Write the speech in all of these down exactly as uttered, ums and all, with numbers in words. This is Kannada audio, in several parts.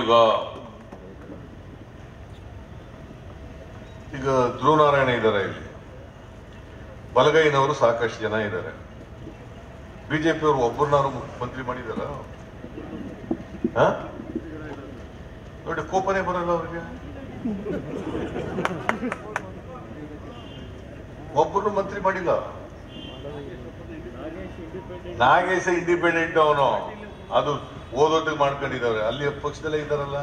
ಮಾಡಿಲ್ವಾ? ಈಗ ಧ್ರುವನಾರಾಯಣ ಇದ್ದಾರೆ, ಇಲ್ಲಿ ಬಲಗೈನವರು ಸಾಕಷ್ಟು ಜನ ಇದ್ದಾರೆ. ಬಿಜೆಪಿ ಅವರು ಒಬ್ಬರನ್ನಾರು ಮಂತ್ರಿ ಮಾಡಿದಾರ? ನೋಡಿ, ಕೋಪನೆ ಬರಲ್ಲ ಅವ್ರಿಗೆ. ಒಬ್ಬರು ಮಂತ್ರಿ ಮಾಡಿಲ್ಲ. ನಾಗೇಶ ಇಂಡಿಪೆಂಡೆಂಟ್ ಅವನು, ಅದು ಓದೋದಕ್ಕೆ ಮಾಡ್ಕೊಂಡಿದ್ದಾರೆ. ಅಲ್ಲಿ ಪಕ್ಷದಲ್ಲೇ ಇದ್ದಾರಲ್ಲ,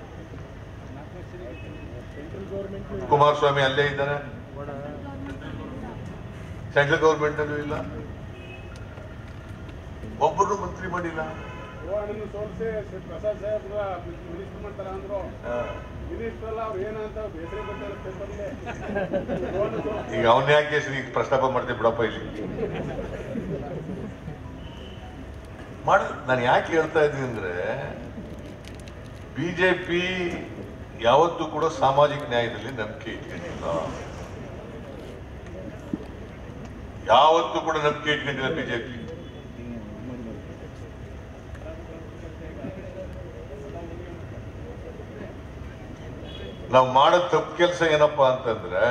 ಕುಮಾರಸ್ವಾಮಿ ಅಲ್ಲೇ ಇದ್ದಾರೆ, ಸೆಂಟ್ರಲ್ ಗೌರ್ಮೆಂಟ್ ಅಲ್ಲೂ ಇಲ್ಲ. ಒಬ್ಬರು ಮಂತ್ರಿ ಮಾಡಿಲ್ಲ. ಈಗ ಅವನ ಯಾಕೆ ಈಗ ಪ್ರಸ್ತಾಪ ಮಾಡ್ತೀವಿ ಬಿಡಪ್ಪ ಇಲ್ಲಿ ಮಾಡ. ನಾನು ಯಾಕೆ ಹೇಳ್ತಾ ಇದ್ದೀನಿ ಅಂದ್ರೆ, ಬಿಜೆಪಿ ಯಾವತ್ತೂ ಕೂಡ ಸಾಮಾಜಿಕ ನ್ಯಾಯದಲ್ಲಿ ನಂಬಿಕೆ ಇಟ್ಕೊಂಡಿಲ್ಲ. ಯಾವತ್ತೂ ಕೂಡ ನಂಬಿಕೆ ಇಟ್ಕೊಂಡಿಲ್ಲ ಬಿಜೆಪಿ. ನಾವು ಮಾಡೋ ತಪ್ಪು ಕೆಲಸ ಏನಪ್ಪಾ ಅಂತಂದ್ರೆ,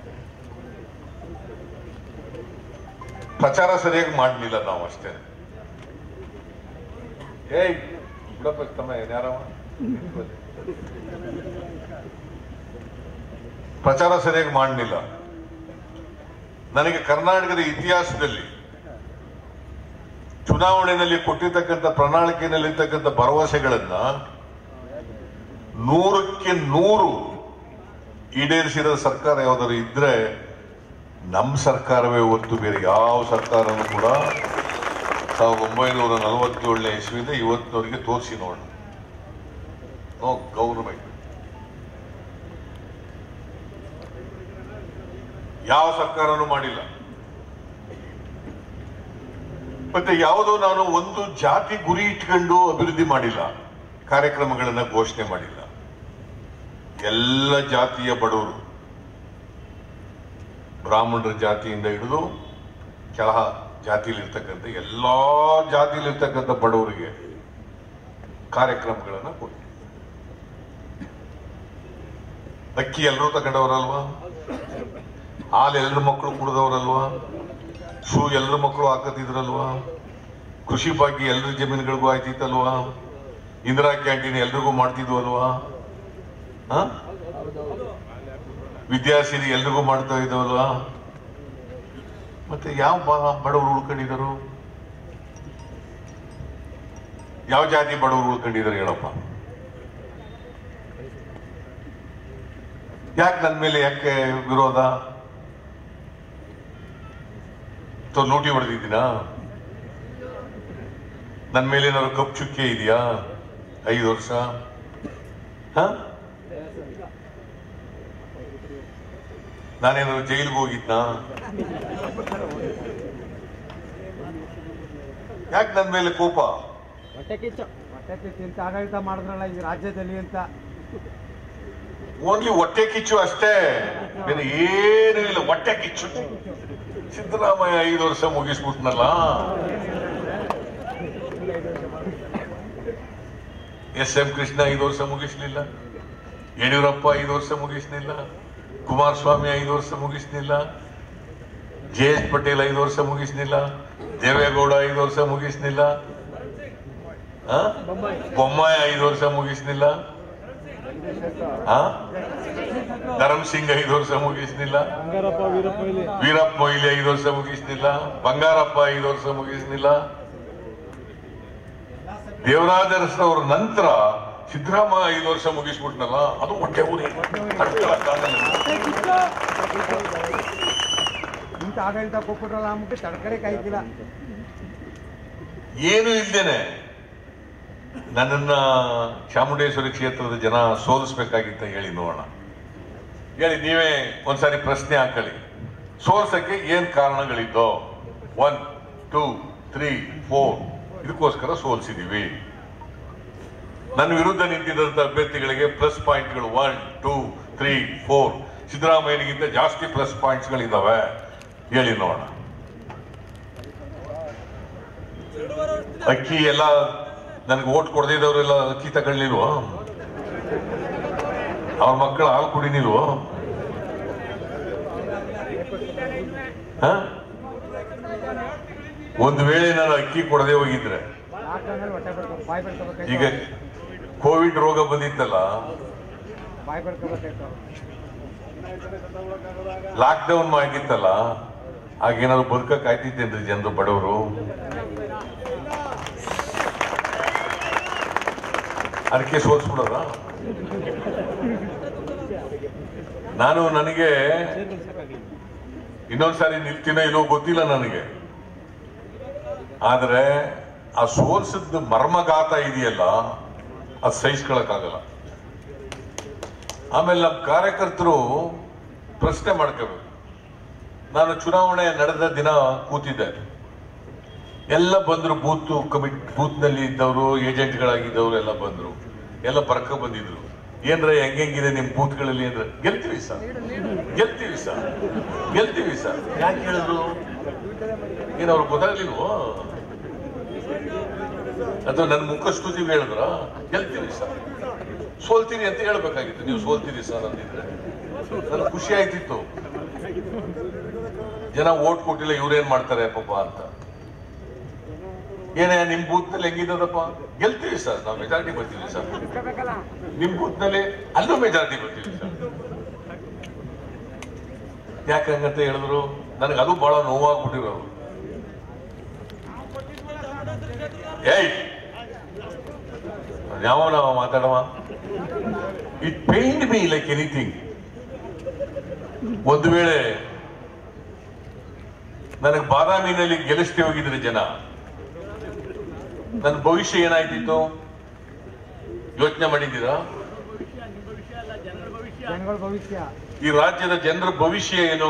ಪ್ರಚಾರ ಸರಿಯಾಗಿ ಮಾಡಲಿಲ್ಲ ನಾವು ಅಷ್ಟೇ. ಏಯ್ ಬಿಡಪ್ಪ ತಮ್ಮ, ಯಾರವ ಪ್ರಚಾರ ಸರಿಯಾಗಿ ಮಾಡಲಿಲ್ಲ. ನನಗೆ ಕರ್ನಾಟಕದ ಇತಿಹಾಸದಲ್ಲಿ ಚುನಾವಣೆಯಲ್ಲಿ ಕೊಟ್ಟಿರ್ತಕ್ಕಂಥ ಪ್ರಣಾಳಿಕೆಯಲ್ಲಿರ್ತಕ್ಕಂಥ ಭರವಸೆಗಳನ್ನ ನೂರಕ್ಕೆ ನೂರು ಈಡೇರಿಸಿದ ಸರ್ಕಾರ ಯಾವ್ದಾದ್ರು ಇದ್ರೆ ನಮ್ಮ ಸರ್ಕಾರವೇ ಹೊರತು ಬೇರೆ ಯಾವ ಸರ್ಕಾರನೂ ಕೂಡ ಸಾವಿರದ ಒಂಬೈನೂರ ನಲವತ್ತೇಳನೇ ಇಸ್ವಿಯಿಂದ ಇವತ್ತಿನವರೆಗೆ ತೋರಿಸಿ ನೋಡ. ನೋ ಗೌರ್ಮೆಂಟ್ ಯಾವ ಸರ್ಕಾರನೂ ಮಾಡಿಲ್ಲ. ಮತ್ತೆ ಯಾವುದೋ ನಾನು ಒಂದು ಜಾತಿ ಗುರಿ ಇಟ್ಕೊಂಡು ಅಭಿವೃದ್ಧಿ ಮಾಡಿಲ್ಲ, ಕಾರ್ಯಕ್ರಮಗಳನ್ನ ಘೋಷಣೆ ಮಾಡಿಲ್ಲ. ಎಲ್ಲ ಜಾತಿಯ ಬಡವರು, ಬ್ರಾಹ್ಮಣರ ಜಾತಿಯಿಂದ ಹಿಡಿದು ಕೆಳ ಜಾತಿಯಲ್ಲಿರ್ತಕ್ಕಂಥ ಎಲ್ಲಾ ಜಾತಿಯಲ್ಲಿರ್ತಕ್ಕಂಥ ಬಡವರಿಗೆ ಕಾರ್ಯಕ್ರಮಗಳನ್ನ ಕೊಟ್ಟು, ಅಕ್ಕಿ ಎಲ್ಲರೂ ತಗೊಂಡವರಲ್ವಾ, ಹಾಲು ಎಲ್ಲರ ಮಕ್ಕಳು ಕುಡಿದವರಲ್ವಾ, ಶೂ ಎಲ್ಲರ ಮಕ್ಕಳು ಹಾಕತ್ತಿದ್ರಲ್ವಾ, ಕೃಷಿ ಭಾಗ್ಯ ಎಲ್ಲರ ಜಮೀನುಗಳಿಗೂ ಆಯ್ತಿತ್ತಲ್ವಾ, ಇಂದಿರಾ ಕ್ಯಾಂಟೀನ್ ಎಲ್ರಿಗೂ ಮಾಡ್ತಿದ್ವಲ್ವಾ, ವಿದ್ಯಾಸಿರಿ ಎಲ್ರಿಗೂ ಮಾಡ್ತಾ ಇದ್ದವಲ್ವಾ. ಮತ್ತೆ ಯಾವ ಬಡವರು ಉಳ್ಕೊಂಡಿದ್ದಾರೆ? ಯಾವ ಜಾತಿ ಬಡವರು ಉಳ್ಕೊಂಡಿದ್ದಾರೆ ಹೇಳಪ್ಪ? ಯಾಕೆ ನನ್ನ ಮೇಲೆ ಯಾಕೆ ವಿರೋಧ? ಲೂಟಿ ಹೊಡೆದಿದ್ದೀನಾ? ನನ್ನ ಮೇಲೆ ಏನಾದ್ರು ಕಪ್ಪು ಚುಕ್ಕೆ ಇದೆಯಾ? ಐದು ವರ್ಷ ಹ ನಾನೇನಾದ್ರು ಜೈಲಿಗೆ ಹೋಗಿದ್ನಾ? ಯಾಕೆ ನನ್ನ ಮೇಲೆ ಕೋಪ? ಹೊಟ್ಟೆ ಕಿಚ್ಚು ಹೊಟ್ಟೆ ಕಿಚ್ಚು ಅಂತ ಆಡಳಿತ ಮಾಡಿದ್ರಲ್ಲ ಈ ರಾಜ್ಯದಲ್ಲಿ ಅಂತ. ಓನ್ಲಿ ಹೊಟ್ಟೆ ಕಿಚ್ಚು ಅಷ್ಟೇ, ಬೇರೆ ಏನೂ ಇಲ್ಲ. ಹೊಟ್ಟೆ ಕಿಚ್ಚು. ಸಿದ್ದರಾಮಯ್ಯ ಐದು ವರ್ಷ ಮುಗಿಸ್ಬಿಟ್ನಲ್ಲ, ಎಸ್ ಎಂ ಕೃಷ್ಣ ಐದು ವರ್ಷ ಮುಗಿಸ್ಲಿಲ್ಲ, ಯಡಿಯೂರಪ್ಪ ಐದು ವರ್ಷ ಮುಗಿಸ್ಲಿಲ್ಲ, ಕುಮಾರಸ್ವಾಮಿ ಐದು ವರ್ಷ ಮುಗಿಸ್ಲಿಲ್ಲ, ಜೆ ಎಸ್ ಪಟೇಲ್ ಐದು ವರ್ಷ ಮುಗಿಸ್ಲಿಲ್ಲ, ದೇವೇಗೌಡ ಐದು ವರ್ಷ ಮುಗಿಸ್ಲಿಲ್ಲ, ಬೊಮ್ಮಾಯಿ ಐದು ವರ್ಷ ಮುಗಿಸ್ಲಿಲ್ಲ, ಧರಮ್ ಸಿಂಗ್ ಐದು ವರ್ಷ ಮುಗಿಸ್ಲಿಲ್ಲ, ವೀರಪ್ಪ ಮೊಯ್ಲಿ ಐದು ವರ್ಷ ಮುಗಿಸ್ಲಿಲ್ಲ, ಬಂಗಾರಪ್ಪ ಐದು ವರ್ಷ ಮುಗಿಸ್ಲಿಲ್ಲ. ದೇವರಾಜ ಅರಸರವರ ನಂತರ ಸಿದ್ದರಾಮಯ್ಯ ಐದು ವರ್ಷ ಮುಗಿಸ್ಬಿಟ್ನಲ್ಲ, ಅದು ಹೊಟ್ಟೆ ಊರಿ. ಇಂಥ ಆಡಳಿತ ಕೊಟ್ಬಿಟ್ರಲ್ಲ ಅಂದ್ಬಿಟ್ಟು ತಡ್ಕಡೆ ಕಾಯ್ತಿಲ್ಲ. ಏನು ಇಲ್ದೇನೆ ನನ್ನನ್ನ ಚಾಮುಂಡೇಶ್ವರಿ ಕ್ಷೇತ್ರದ ಜನ ಸೋಲಿಸ್ಬೇಕಾಗಿತ್ತ ಹೇಳಿ ನೋಡೋಣ. ಹೇಳಿ, ನೀವೇ ಒಂದ್ಸಾರಿ ಪ್ರಶ್ನೆ ಹಾಕೊಳ್ಳಿ. ಸೋಲ್ಸಕ್ಕೆ ಏನ್ ಕಾರಣಗಳಿದ್ದೋ? ಒನ್ ಟೂ ತ್ರೀ ಫೋರ್ ಇದಕ್ಕೋಸ್ಕರ ಸೋಲ್ಸಿದೀವಿ. ನನ್ನ ವಿರುದ್ಧ ನಿಂತಿದ್ದಂತ ಅಭ್ಯರ್ಥಿಗಳಿಗೆ ಪ್ಲಸ್ ಪಾಯಿಂಟ್ಗಳು ಒನ್ ಟೂ ತ್ರೀ ಫೋರ್, ಸಿದ್ದರಾಮಯ್ಯನಿಗಿಂತ ಜಾಸ್ತಿ ಪ್ಲಸ್ ಪಾಯಿಂಟ್ಸ್ ಗಳಿದ್ದಾವೆ. ಹೇಳಿ ನೋಡೋಣ. ಅಕ್ಕಿ ಎಲ್ಲ ನನಗೆ ಓಟ್ ಕೊಡದಿದ್ದವರೆಲ್ಲ ಅಕ್ಕಿ ತಗೊಳ್ಳಿಲ್ವಾ? ಅವ್ರ ಮಕ್ಕಳು ಹಾಲು ಕುಡಿನಿಲ್ವೋ? ಹ? ಒಂದು ವೇಳೆ ನಾನು ಅಕ್ಕಿ ಕೊಡದೆ ಹೋಗಿದ್ರೆ, ಈಗ ಕೋವಿಡ್ ರೋಗ ಬಂದಿತ್ತಲ್ಲ, ಲಾಕ್ಡೌನ್ ಆಗಿತ್ತಲ್ಲ, ಆಗೇನಾದ್ರು ಬದುಕಕ್ಕೆ ಆಯ್ತಿತ್ತೇನ್ರಿ ಜನರು, ಬಡವರು? ಅದಕ್ಕೆ ಸೋಲ್ಸ್ಬಿಡೋದ? ನಾನು ನನಗೆ ಇನ್ನೊಂದ್ಸಾರಿ ನಿಲ್ತೀನೋ ಇಲ್ಲೋ ಗೊತ್ತಿಲ್ಲ ನನಗೆ, ಆದ್ರೆ ಆ ಸೋಲ್ಸದ ಮರ್ಮಗಾತ ಇದೆಯಲ್ಲ, ಅದು ಸಹಿಸ್ಕೊಳಕ್ಕಾಗಲ್ಲ. ಆಮೇಲೆ ನಮ್ಮ ಕಾರ್ಯಕರ್ತರು ಪ್ರಶ್ನೆ ಮಾಡ್ಕೋಬೇಕು. ನಾನು ಚುನಾವಣೆ ನಡೆದ ದಿನ ಕೂತಿದ್ದೆ, ಎಲ್ಲ ಬಂದ್ರು, ಬೂತ್ ಕಮಿಟಿ ಬೂತ್ ನಲ್ಲಿ ಇದ್ದವರು, ಏಜೆಂಟ್ಗಳಾಗಿದ್ದವರು ಎಲ್ಲ ಬಂದ್ರು, ಎಲ್ಲ ಬರ್ಕ ಬಂದಿದ್ರು. ಏನ್ರ ಹೆಂಗೆಂಗಿದೆ ನಿಮ್ ಬೂತ್ಗಳಲ್ಲಿ ಅಂದ್ರೆ, ಗೆಲ್ತೀವಿ ಸರ್, ಗೆಲ್ತೀವಿ ಸರ್, ಗೆಲ್ತೀವಿ ಸರ್. ಯಾಕೆ ಹೇಳಿದ್ರು? ಏನ್ ಅವ್ರಿಗೆ ಗೊತ್ತಾಗ್ಲಿಲ್ವೋ? ಅಥವಾ ನನ್ನ ಮುಖಸ್ತುತಿಗೆ ಹೇಳಿದ್ರ ಗೆಲ್ತೀವಿ ಸರ್, ಸೋಲ್ತೀನಿ ಅಂತ ಹೇಳ್ಬೇಕಾಗಿತ್ತು. ನೀವು ಸೋಲ್ತೀರಿ ಸರ್ ಅಂದಿದ್ರೆ ನನ್ಗೆ ಖುಷಿ ಆಯ್ತಿತ್ತು. ಜನ ಓಟ್ ಕೊಟ್ಟಿಲ್ಲ, ಇವ್ರೇನ್ ಮಾಡ್ತಾರೆ ಪಾಪ ಅಂತ. ಏನೇ ನಿಮ್ ಬೂತ್ ನಲ್ಲಿ ಹೆಂಗಿದ್ದದಪ್ಪ? ಗೆಲ್ತೀವಿ ಸರ್, ನಾವು ಮೆಜಾರಿಟಿ ಬರ್ತೀವಿ ಸರ್. ನಿಮ್ ಬೂತ್ ನಲ್ಲಿ ಅಲ್ಲೂ ಮೆಜಾರಿಟಿ ಬರ್ತೀವಿ ಸರ್. ಯಾಕೆ ಹಂಗಂತ ಹೇಳಿದ್ರು? ನನಗೆ ಅದು ಬಹಳ ನೋವಾಗ್ಬಿಟ್ಟಿರೋರು. ಏಯ್ ಯಾವ ನಾವು ಮಾತಾಡವ, it pained me like anything. ಒಂದು ವೇಳೆ ನನಗೆ ಬಾದಾಮಿನಲ್ಲಿ ಗೆಲ್ಲಿಸ್ತಿ ಹೋಗಿದ್ರೆ ಜನ, ನನ್ನ ಭವಿಷ್ಯ ಏನಾಯ್ತಿತ್ತು ಯೋಚನೆ ಮಾಡಿದ್ದೀರಾ? ಈ ರಾಜ್ಯದ ಜನರ ಭವಿಷ್ಯ ಏನು?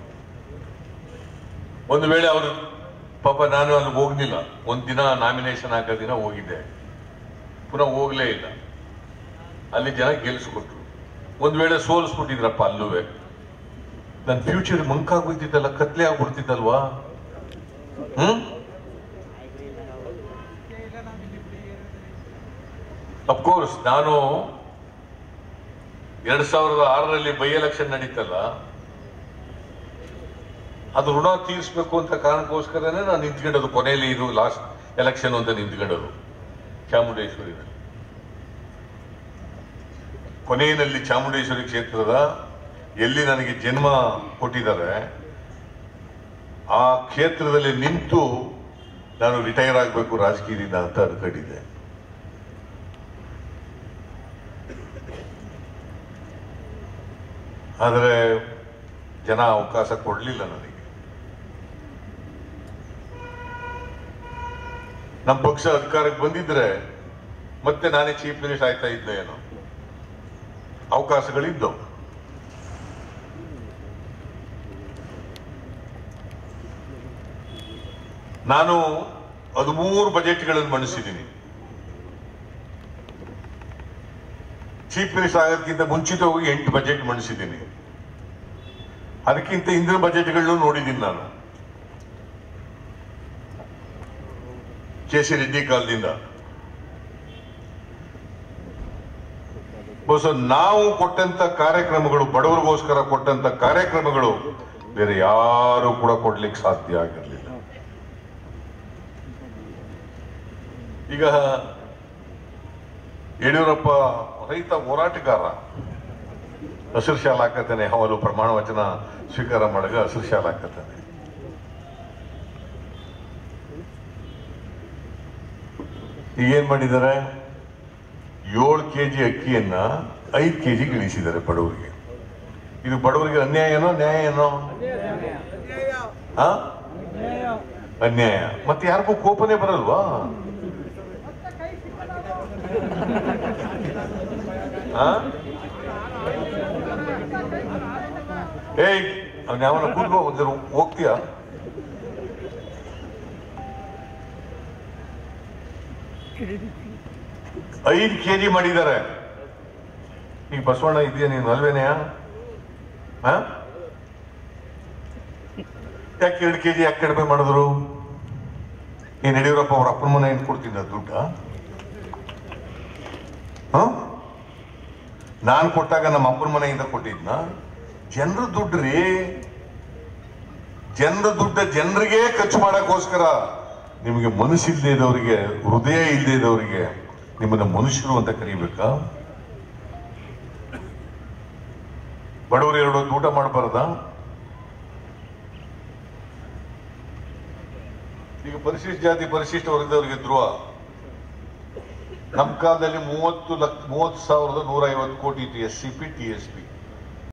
ಒಂದು ವೇಳೆ ಅವರು ಪಾಪ, ನಾನು ಅಲ್ಲಿ ಹೋಗ್ಲಿಲ್ಲ, ಒಂದ್ ದಿನ ನಾಮಿನೇಷನ್ ಹಾಕೋ ದಿನ ಹೋಗಿದ್ದೆ, ಪುನಃ ಹೋಗ್ಲೇ ಇಲ್ಲ. ಅಲ್ಲಿ ಜನ ಗೆಲ್ಸ್ಕೊಟ್ರು. ಒಂದ್ ವೇಳೆ ಸೋಲಿಸ್ಬಿಟ್ಟಿದ್ರಪ್ಪ, ಅಲ್ಲೂವೆ ನನ್ನ ಫ್ಯೂಚರ್ ಮಂಕಾಗೋಯ್ತಿದ್ದಲ್ಲ, ಕತ್ಲೆ ಆಗ್ಬಿಡ್ತಿದ್ದಲ್ವಾ? ಹ್ಮ್ ಅಫ್ಕೋರ್ಸ್ ನಾನು ಎರಡ್ ಸಾವಿರದ ಆರರಲ್ಲಿ ಬೈ ಎಲೆಕ್ಷನ್ ನಡೀತಲ್ಲ, ಅದು ಋಣ ತೀರಿಸಬೇಕು ಅಂತ ಕಾರಣಕ್ಕೋಸ್ಕರನೇ ನಾನು ನಿಂತ್ಕೊಂಡದು. ಕೊನೆಯಲ್ಲಿ ಇದು ಲಾಸ್ಟ್ ಎಲೆಕ್ಷನ್ ಅಂತ ನಿಂತ್ಕೊಂಡದು ಚಾಮುಂಡೇಶ್ವರಿನಲ್ಲಿ. ಕೊನೆಯಲ್ಲಿ ಚಾಮುಂಡೇಶ್ವರಿ ಕ್ಷೇತ್ರದ ಎಲ್ಲಿ ನನಗೆ ಜನ್ಮ ಕೊಟ್ಟಿದ್ದಾರೆ, ಆ ಕ್ಷೇತ್ರದಲ್ಲಿ ನಿಂತು ನಾನು ರಿಟೈರ್ ಆಗಬೇಕು ರಾಜಕೀಯದಿಂದ ಅಂತ ಅನ್ಕೊಂಡಿದ್ದೆ. ಆದರೆ ಜನ ಅವಕಾಶ ಕೊಡ್ಲಿಲ್ಲ ನನಗೆ. ನಮ್ಮ ಪಕ್ಷ ಅಧಿಕಾರಕ್ಕೆ ಬಂದಿದ್ರೆ ಮತ್ತೆ ನಾನೇ ಚೀಫ್ ಮಿನಿಸ್ಟರ್ ಆಯ್ತಾ ಇದ್ದೆ ಏನೋ. ಅವಕಾಶಗಳಿದ್ದವು. ನಾನು ಹದಿಮೂರು ಬಜೆಟ್ಗಳನ್ನು ಮಂಡಿಸಿದ್ದೀನಿ. ಚೀಫ್ ಮಿನಿಸ್ಟರ್ ಆಗೋದಕ್ಕಿಂತ ಮುಂಚಿತವಾಗಿ ಎಂಟು ಬಜೆಟ್ ಮಂಡಿಸಿದ್ದೀನಿ. ಅದಕ್ಕಿಂತ ಹಿಂದಿನ ಬಜೆಟ್ಗಳನ್ನು ನೋಡಿದ್ದೀನಿ ನಾನು, ಕೆ ಸಿ ರೆಡ್ಡಿ ಕಾಲದಿಂದ. ಬಹುಶಃ ನಾವು ಕೊಟ್ಟಂತ ಕಾರ್ಯಕ್ರಮಗಳು, ಬಡವರಿಗೋಸ್ಕರ ಕೊಟ್ಟಂತ ಕಾರ್ಯಕ್ರಮಗಳು ಬೇರೆ ಯಾರು ಕೂಡ ಕೊಡ್ಲಿಕ್ಕೆ ಸಾಧ್ಯ ಆಗಿರಲಿಲ್ಲ. ಈಗ ಯಡಿಯೂರಪ್ಪ ರೈತ ಹೋರಾಟಗಾರ, ಹಸಿರು ಶಾಲೆ ಹಾಕತಾನೆ, ಅವನು ಪ್ರಮಾಣ ವಚನ ಸ್ವೀಕಾರ ಮಾಡಾಗ ಹಸಿರು ಶಾಲೆ ಹಾಕತಾನೆ. ಈಗೇನ್ ಮಾಡಿದ್ದಾರೆ? ಏಳು ಕೆಜಿ ಅಕ್ಕಿಯನ್ನ ಐದು ಕೆಜಿ ಇಳಿಸಿದ್ದಾರೆ ಬಡವರಿಗೆ. ಇದು ಬಡವರಿಗೆ ಅನ್ಯಾಯ ಏನೋ ನ್ಯಾಯ ಏನೋ? ಅನ್ಯಾಯ. ಮತ್ತೆ ಯಾರಿಗೂ ಕೋಪನೇ ಬರಲ್ವಾ? ಏಯ್ ಅವ್ನ ಯಾವನ ಕೂತ್ಕೋ, ಒಂದ್ ಹೋಗ್ತೀಯ? ಐದು ಕೆಜಿ ಮಾಡಿದ್ದಾರೆ. ಈಗ ಬಸವಣ್ಣ ಇದೆಯಾ ನೀನು ಅಲ್ವೇನೆಯ? ಯಾಕೆ ಎರಡು ಕೆಜಿ ಯಾಕೆ ಕಡಿಮೆ ಮಾಡಿದ್ರು? ನೀನ್ ಯಡಿಯೂರಪ್ಪ ಅವ್ರ ಅಪ್ಪನ ಮನೆ ಏನ್ ಕೊಡ್ತಿದ್ದ ದುಡ್ಡ? ಹ ನಾನು ಕೊಟ್ಟಾಗ ನಮ್ಮ ಅಪ್ಪನ ಮನೆಯಿಂದ ಕೊಟ್ಟಿದ್ನ? ಜನರ ದುಡ್ಡ್ರಿ, ಜನರ ದುಡ್ಡ ಜನರಿಗೆ ಖರ್ಚು ಮಾಡಕ್ಕೋಸ್ಕರ. ನಿಮಗೆ ಮನಸ್ಸಿಲ್ಲದೆ ಇದ್ದವರಿಗೆ, ಹೃದಯ ಇಲ್ಲದೆ ಇದ್ದವರಿಗೆ ನಿಮ್ಮನ್ನ ಮನುಷ್ಯರು ಅಂತ ಕರೀಬೇಕಾ? ಬಡವರು ಎರಡು ಹೊತ್ತು ಊಟ ಮಾಡಬಾರ್ದ? ಈಗ ಪರಿಶಿಷ್ಟ ಜಾತಿ ಪರಿಶಿಷ್ಟ ವರ್ಗದವರಿಗೆ ಧ್ರುವ. ನಮ್ಮ ಕಾಲದಲ್ಲಿ ಮೂವತ್ತು ಲಕ್ಷ ಮೂವತ್ತು ಸಾವಿರದ ನೂರ ಐವತ್ತು ಕೋಟಿ ಇತ್ತು S C P T S P.